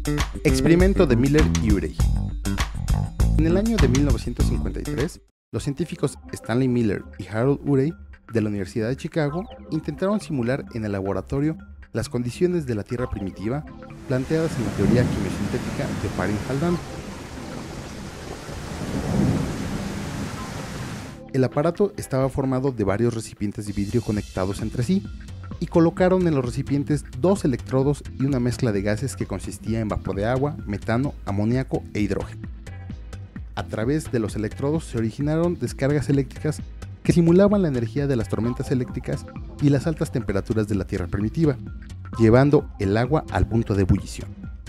Experimento de Miller y Urey. En el año de 1953, los científicos Stanley Miller y Harold Urey de la Universidad de Chicago intentaron simular en el laboratorio las condiciones de la Tierra primitiva planteadas en la teoría quimiosintética de Oparin-Haldane. El aparato estaba formado de varios recipientes de vidrio conectados entre sí, y colocaron en los recipientes dos electrodos y una mezcla de gases que consistía en vapor de agua, metano, amoníaco e hidrógeno. A través de los electrodos se originaron descargas eléctricas que simulaban la energía de las tormentas eléctricas y las altas temperaturas de la Tierra primitiva, llevando el agua al punto de ebullición.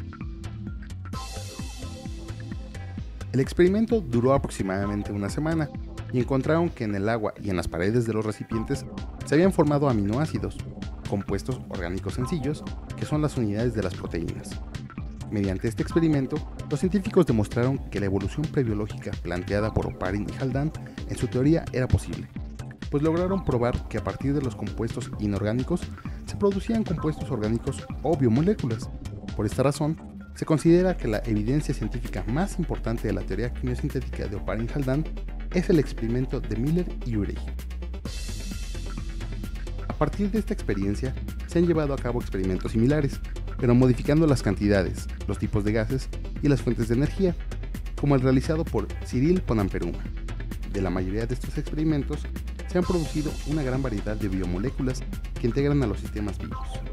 El experimento duró aproximadamente una semana y encontraron que en el agua y en las paredes de los recipientes se habían formado aminoácidos, compuestos orgánicos sencillos, que son las unidades de las proteínas. Mediante este experimento, los científicos demostraron que la evolución prebiológica planteada por Oparin y Haldane en su teoría era posible, pues lograron probar que a partir de los compuestos inorgánicos se producían compuestos orgánicos o biomoléculas. Por esta razón, se considera que la evidencia científica más importante de la teoría quimiosintética de Oparin-Haldane es el experimento de Miller y Urey. A partir de esta experiencia, se han llevado a cabo experimentos similares, pero modificando las cantidades, los tipos de gases y las fuentes de energía, como el realizado por Cyril Ponamperuma. De la mayoría de estos experimentos, se han producido una gran variedad de biomoléculas que integran a los sistemas vivos.